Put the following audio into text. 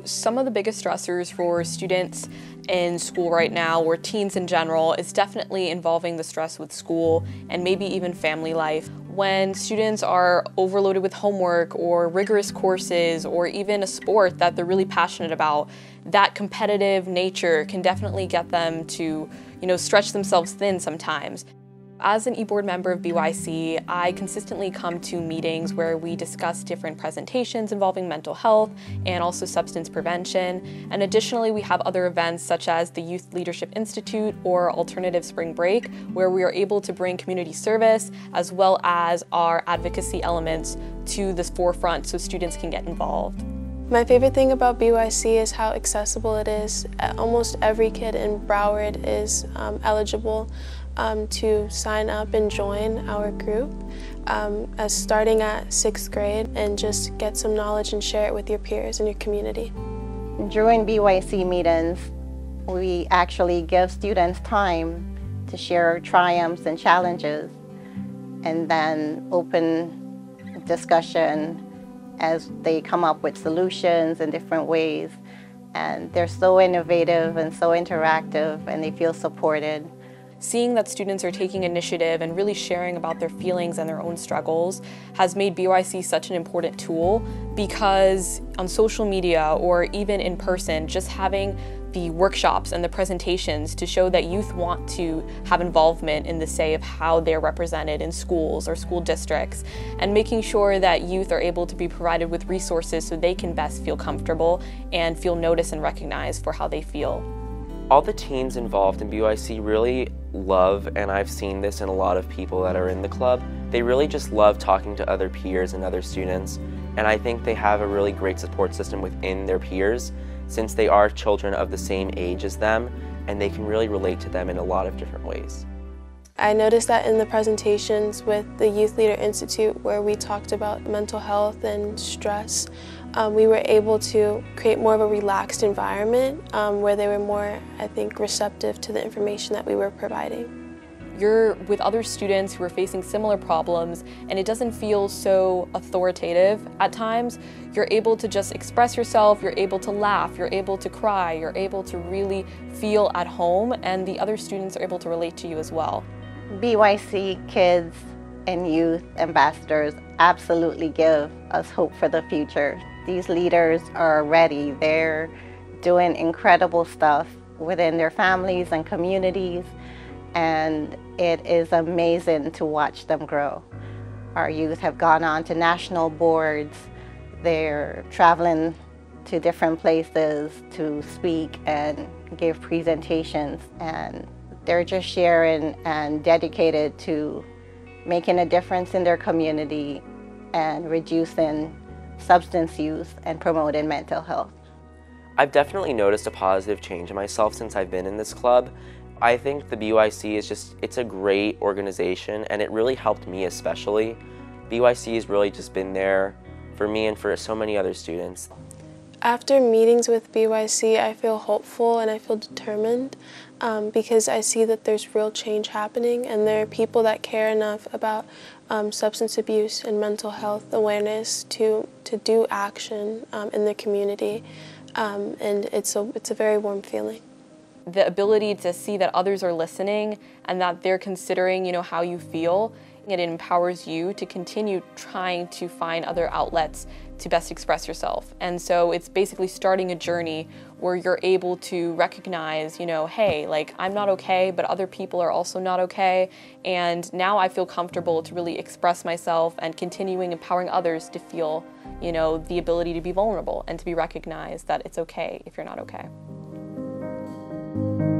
Some of the biggest stressors for students in school right now, or teens in general, is definitely involving the stress with school and maybe even family life. When students are overloaded with homework or rigorous courses or even a sport that they're really passionate about, that competitive nature can definitely get them to, stretch themselves thin sometimes. As an e-board member of BYC, I consistently come to meetings where we discuss different presentations involving mental health and also substance prevention. And additionally, we have other events such as the Youth Leadership Institute or Alternative Spring Break, where we are able to bring community service as well as our advocacy elements to the forefront so students can get involved. My favorite thing about BYC is how accessible it is. Almost every kid in Broward is eligible to sign up and join our group, as starting at 6th grade, and just get some knowledge and share it with your peers and your community. During BYC meetings, we actually give students time to share triumphs and challenges, and then open discussion as they come up with solutions in different ways. And they're so innovative and so interactive, and they feel supported. Seeing that students are taking initiative and really sharing about their feelings and their own struggles has made BYC such an important tool, because on social media or even in person, just having the workshops and the presentations to show that youth want to have involvement in the say of how they're represented in schools or school districts, and making sure that youth are able to be provided with resources so they can best feel comfortable and feel noticed and recognized for how they feel. All the teens involved in BYC really love, and I've seen this in a lot of people that are in the club, they really just love talking to other peers and other students, and I think they have a really great support system within their peers, since they are children of the same age as them, and they can really relate to them in a lot of different ways. I noticed that in the presentations with the Youth Leader Institute, where we talked about mental health and stress, we were able to create more of a relaxed environment where they were more, I think, receptive to the information that we were providing. You're with other students who are facing similar problems, and it doesn't feel so authoritative at times. You're able to just express yourself, you're able to laugh, you're able to cry, you're able to really feel at home, and the other students are able to relate to you as well. BYC kids and youth ambassadors absolutely give us hope for the future. These leaders are ready. They're doing incredible stuff within their families and communities, and it is amazing to watch them grow. Our youth have gone on to national boards. They're traveling to different places to speak and give presentations, and they're just sharing and dedicated to making a difference in their community and reducing substance use and promoting mental health. I've definitely noticed a positive change in myself since I've been in this club. I think the BYC is it's a great organization, and it really helped me especially. BYC has really just been there for me and for so many other students. After meetings with BYC, I feel hopeful and I feel determined because I see that there's real change happening, and there are people that care enough about substance abuse and mental health awareness to do action in the community, and it's a very warm feeling. The ability to see that others are listening and that they're considering, how you feel, it empowers you to continue trying to find other outlets to best express yourself. And so it's basically starting a journey where you're able to recognize, hey, like, I'm not okay, but other people are also not okay. And now I feel comfortable to really express myself and continuing empowering others to feel, the ability to be vulnerable and to be recognized that it's okay if you're not okay.